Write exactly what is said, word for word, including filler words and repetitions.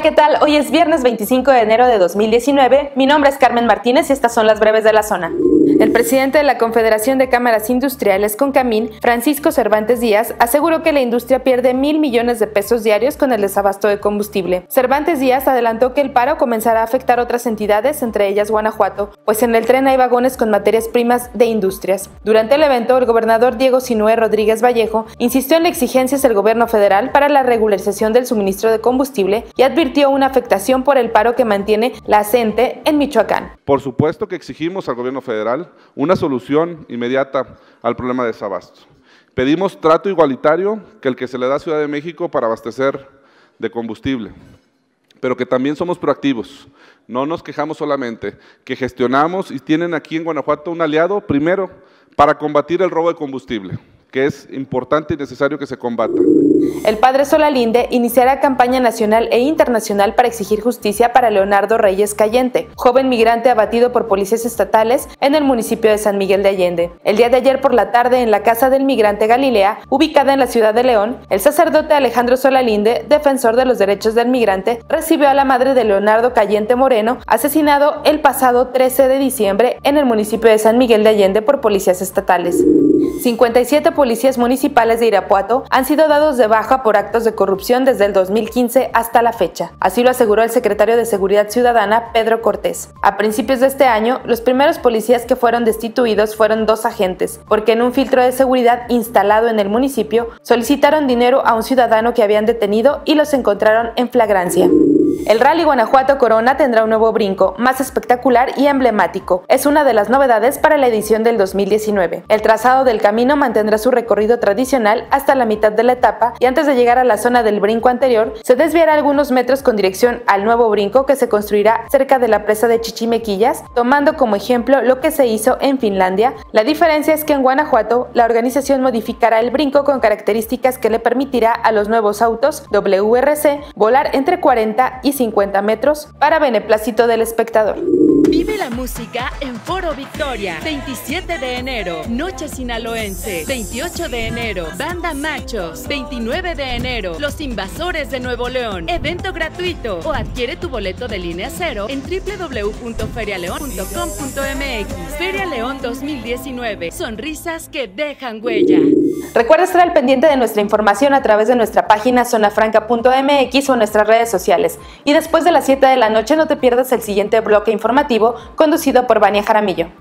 ¿qué tal? Hoy es viernes veinticinco de enero de dos mil diecinueve. Mi nombre es Carmen Martínez y estas son las breves de la zona. El presidente de la Confederación de Cámaras Industriales, CONCAMIN, Francisco Cervantes Díaz, aseguró que la industria pierde mil millones de pesos diarios con el desabasto de combustible. Cervantes Díaz adelantó que el paro comenzará a afectar a otras entidades, entre ellas Guanajuato, pues en el tren hay vagones con materias primas de industrias. Durante el evento, el gobernador Diego Sinúe Rodríguez Vallejo insistió en la exigencia del gobierno federal para la regularización del suministro de combustible y advirtió una afectación por el paro que mantiene la CENTE en Michoacán. Por supuesto que exigimos al gobierno federal una solución inmediata al problema de desabasto. Pedimos trato igualitario que el que se le da a Ciudad de México para abastecer de combustible, pero que también somos proactivos. No nos quejamos solamente, que gestionamos y tienen aquí en Guanajuato un aliado, primero, para combatir el robo de combustible, que es importante y necesario que se combata. El padre Solalinde iniciará campaña nacional e internacional para exigir justicia para Leonardo Reyes Cayente, joven migrante abatido por policías estatales en el municipio de San Miguel de Allende. El día de ayer por la tarde, en la casa del migrante Galilea, ubicada en la ciudad de León, el sacerdote Alejandro Solalinde, defensor de los derechos del migrante, recibió a la madre de Leonardo Cayente Moreno, asesinado el pasado trece de diciembre en el municipio de San Miguel de Allende por policías estatales. cincuenta y siete policías municipales de Irapuato han sido dados de baja por actos de corrupción desde el dos mil quince hasta la fecha. Así lo aseguró el secretario de Seguridad Ciudadana, Pedro Cortés. A principios de este año, los primeros policías que fueron destituidos fueron dos agentes, porque en un filtro de seguridad instalado en el municipio solicitaron dinero a un ciudadano que habían detenido y los encontraron en flagrancia. El Rally Guanajuato Corona tendrá un nuevo brinco, más espectacular y emblemático. Es una de las novedades para la edición del dos mil diecinueve. El trazado del camino mantendrá su recorrido tradicional hasta la mitad de la etapa y antes de llegar a la zona del brinco anterior, se desviará algunos metros con dirección al nuevo brinco que se construirá cerca de la presa de Chichimequillas, tomando como ejemplo lo que se hizo en Finlandia. La diferencia es que en Guanajuato, la organización modificará el brinco con características que le permitirá a los nuevos autos W R C volar entre cuarenta y cincuenta metros para beneplácito del espectador. Vive la música en Foro Victoria. veintisiete de enero, Noche Sinaloense. veintiocho de enero, Banda Machos. veintinueve de enero, Los Invasores de Nuevo León. Evento gratuito. O adquiere tu boleto de línea cero en w w w punto feria león punto com punto m x. Feria León dos mil diecinueve. Sonrisas que dejan huella. Recuerda estar al pendiente de nuestra información a través de nuestra página zona franca punto m x o nuestras redes sociales. Y después de las siete de la noche no te pierdas el siguiente bloque informativo conducido por Vania Jaramillo.